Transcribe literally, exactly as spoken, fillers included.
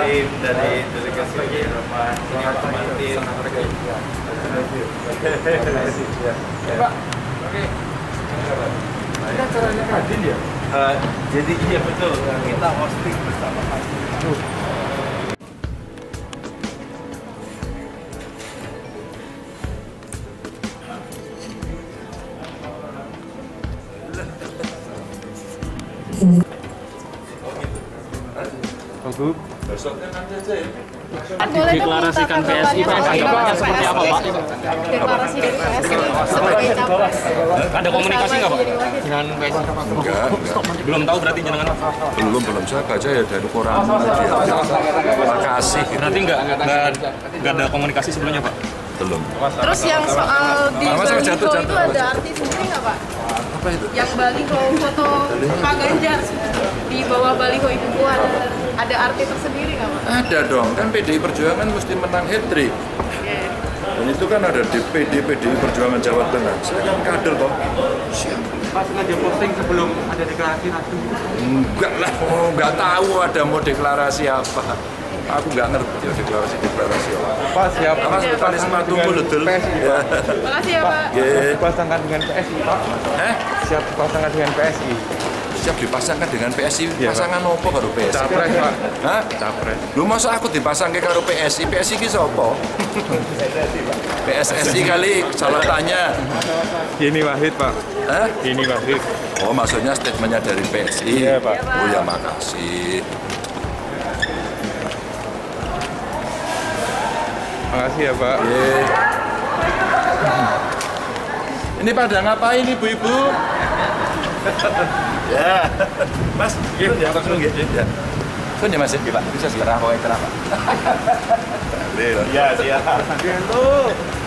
tim dari delegasi Eropa ini otomatis. Pak, oke. Ini acaranya Kadin ya? Uh, jadi iya betul, kita hosting bersama Kadin. Bagus. Besoknya nanti aja ya. Deklarasikan P S I, Pak, tanggapannya seperti apa, Pak? Deklarasi dari P S I sebagai capres. Ada komunikasi nggak, Pak, dengan P S I? Enggak, enggak. Belum tahu berarti jenengan? Belum, belum. Saya baca ya dari koran media. Terima kasih. Berarti nggak, nggak, nggak ada komunikasi sebelumnya, Pak? Belum. Terus yang soal di Masa baliho jatuh, jatuh. itu ada arti sendiri nggak, Pak? Apa itu? Yang baliho foto Pak Ganjar di bawah baliho Ibu Puan, ada arti tersendiri nggak, Pak? Ada dong, kan P D I Perjuangan mesti menang hat-trick. Yeah. Dan itu kan ada di P D P D I Perjuangan Jawa Tengah. Saya kan kader toh. Siap. Pas sengaja posting sebelum ada deklarasi nasdem. Enggak lah, oh, enggak tahu ada mau deklarasi apa. Aku nggak ngerti ya deklarasi-deklarasi apa. Pak, siap. Apa tali sepatumu betul? P S I, Ya. Makasih ya, Pak. Ye. Dipasangkan dengan P S I, Pak. Eh? Siap dipasangkan dengan P S I. Siap dipasangkan dengan P S I. Iya, Pasangan opo karo P S I? Capres, Pak. Hah? Capres. Lu masa aku dipasangke karo P S I? P S I ki sapa? P S S I kali salah tanya. Ini Wahid, Pak. Hah? Ini Wahid. Oh, maksudnya statementnya dari P S I. Iya, Pak. Oh ya, makasih. Makasih ya, Pak. Ye. Ini pada ngapain ibu-ibu? Ya, Mas, ya, ya, langsung ya. Ya. Kun ya Mas, ya, Pak. Bisa sekarang kau yang kenapa? Ya, siap. Gento.